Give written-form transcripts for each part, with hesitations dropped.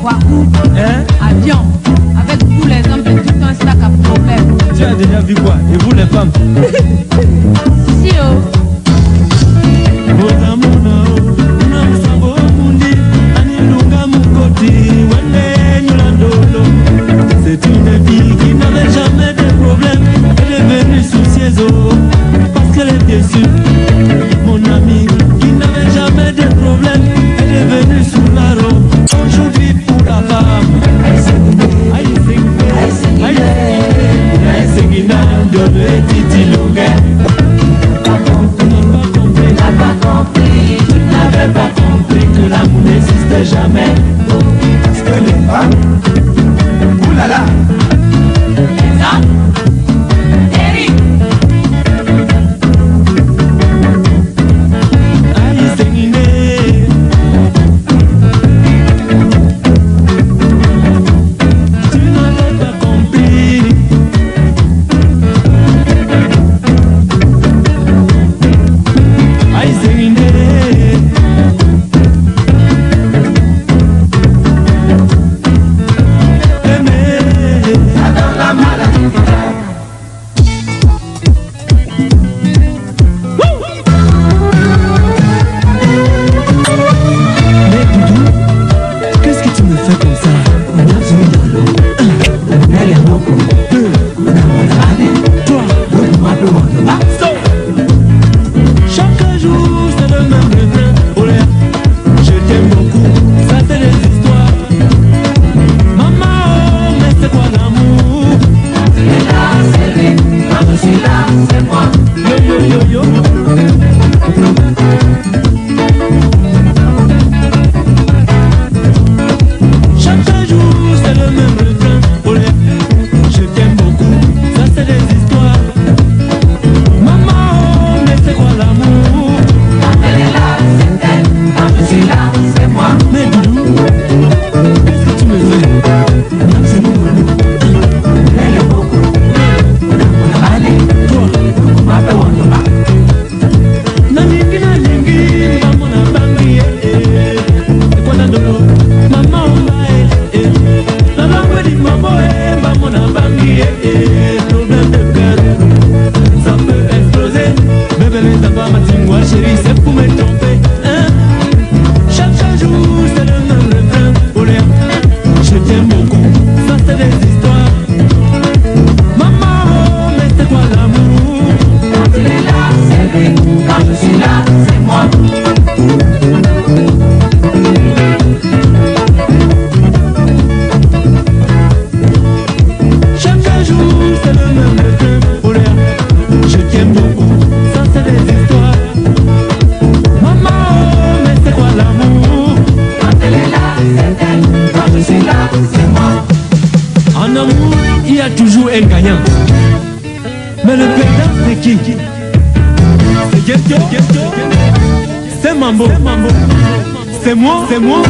quoi où? Avion. Avec tous les hommes, c'est tout un sac à problème. Tu as déjà vu quoi? Et vous les femmes? Si oh. C'est une fille qui n'avait jamais de problème. Elle est venue soucieuse parce qu'elle est déçue. Mon amie qui n'avait jamais de problème, elle est venue sous la robe. Aujourd'hui pour la femme, I sing tu n'avais pas compris que l'amour n'existe jamais. Parce que les femmes, oulala, Eric. Un gagnant. Mais le perdant c'est qui? C'est Gesto, c'est Mambo, c'est moi, c'est moi.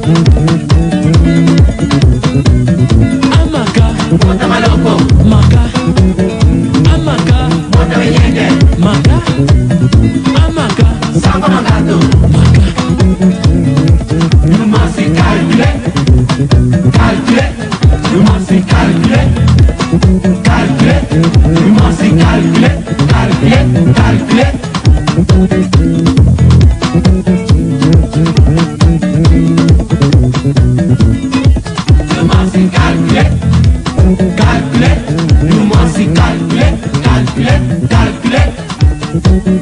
Amaka, Mota maloko, Maka, Amaka, mota wenyenge, Maka, Amaka, sango magato. Maka. You must calculer, calculer. You must calculer, calculer. You must calculer, calculer, calculer. You must calculer, calculer. You must calculer, calculer, calculer.